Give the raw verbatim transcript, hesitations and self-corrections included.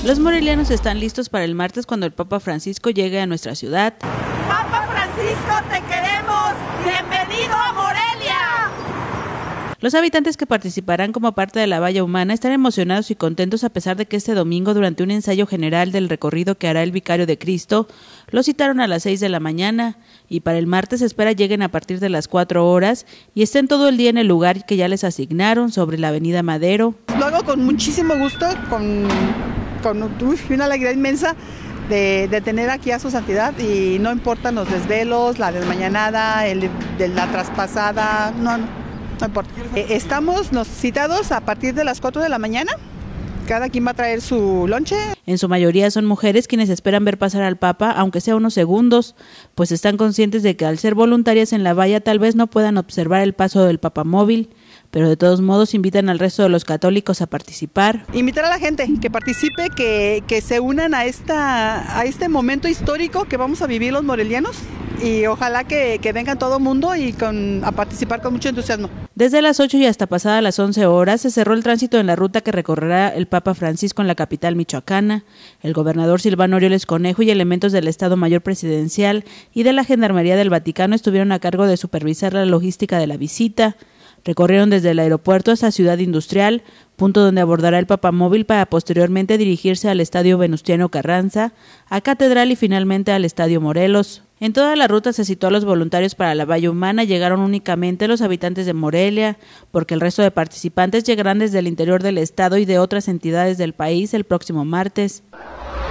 Los morelianos están listos para el martes cuando el Papa Francisco llegue a nuestra ciudad. ¡Papa Francisco, te queremos! ¡Bienvenido a Morelia! Los habitantes que participarán como parte de la Valla Humana están emocionados y contentos a pesar de que este domingo, durante un ensayo general del recorrido que hará el Vicario de Cristo, lo citaron a las seis de la mañana y para el martes se espera lleguen a partir de las cuatro horas y estén todo el día en el lugar que ya les asignaron sobre la avenida Madero. Lo hago con muchísimo gusto, con, con uf, una alegría inmensa de, de tener aquí a su santidad y no importan los desvelos, la desmañanada, el, de la traspasada, no, no, no importa. Estamos nos citados a partir de las cuatro de la mañana. Cada quien va a traer su lonche. En su mayoría son mujeres quienes esperan ver pasar al Papa, aunque sea unos segundos, pues están conscientes de que al ser voluntarias en la valla tal vez no puedan observar el paso del papamóvil, pero de todos modos invitan al resto de los católicos a participar. Invitar a la gente que participe, que, que se unan a, esta, a este momento histórico que vamos a vivir los morelianos y ojalá que, que vengan todo el mundo y con, a participar con mucho entusiasmo. Desde las ocho y hasta pasadas las once horas se cerró el tránsito en la ruta que recorrerá el Papa Francisco en la capital michoacana. El gobernador Silvano Aureoles Conejo y elementos del Estado Mayor Presidencial y de la Gendarmería del Vaticano estuvieron a cargo de supervisar la logística de la visita. Recorrieron desde el aeropuerto hasta Ciudad Industrial, punto donde abordará el papamóvil para posteriormente dirigirse al Estadio Venustiano Carranza, a Catedral y finalmente al Estadio Morelos. En toda la ruta se citó a los voluntarios para la Valla Humana, llegaron únicamente los habitantes de Morelia, porque el resto de participantes llegarán desde el interior del estado y de otras entidades del país el próximo martes.